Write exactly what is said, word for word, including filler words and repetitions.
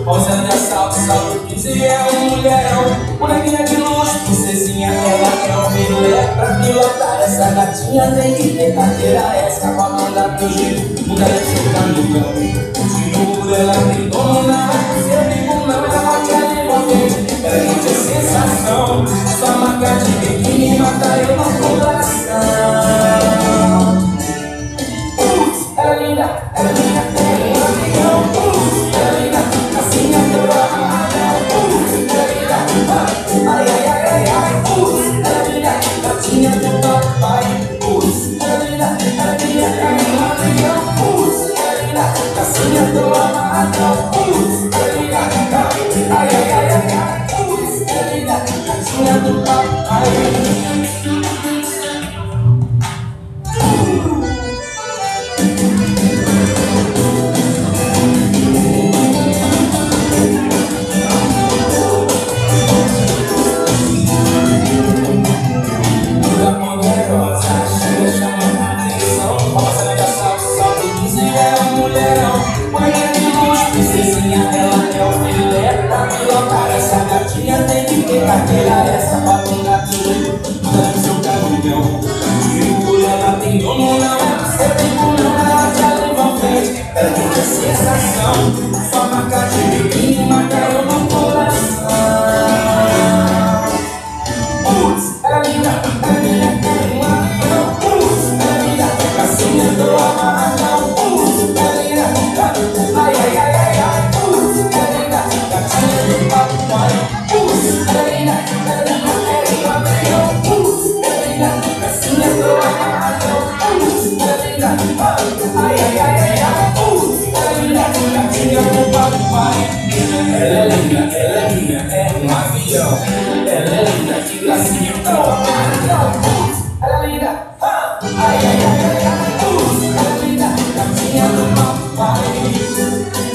Rosa de assalto, salto quinze é um mulherão. Bonequinha de luxo, princesinha, ela é um filé. Pra pilotar essa gatinha tem que ter carteira. Essa pra mandar teu jeito, muda de seu caminhão. De novo ela tem dono, não é seu amigo, não. Ela quer envolver, ela quer ter sensação. Sua marca de biquíni mata eu no coração. Putz, ela é linda, ela é linda, tem um avião. Putz, ela é linda, assim é toda amarradão. Putz, ela é linda, ai, ai, ai, ai, ai. Putz, ela é linda, gatinha do papai. Putz, ela é linda, ela é linda, tem um avião. Putz, ela é linda, assim é toda amarradão. Putz, ela é linda, ai, ai, ai, ai, ai. Putz, ela é linda, gatinha do papai. Carteira essa pra tomar tudo, dando seu caminhão. Digo, ela tem dono, não é você tem como não. Ela já leva à frente, ela tem que sensação. Só marca de biquíni, marca eu no coração. Putz, ela é linda, ela é linda, tem um avião. Putz, ela é linda, casinha do amarradão. Putz, ela é linda, ai, ai, ai, ai, ai. Putz, ela é linda, gatinha do papai. Putz, ela é linda, ela é linda, tem um avião. Putz, ela é linda, gatinha do amarradão. Putz, ela é linda, ai, ai, ai, ai, ai. Putz, ela é linda, gatinha do papai. Ela é linda, ela é linda, é um avião. Ela é linda, que gracinha do amarradão. Putz, ela é linda, ai, ai, ai, ai, ai. Putz, ela é linda, gatinha do papai.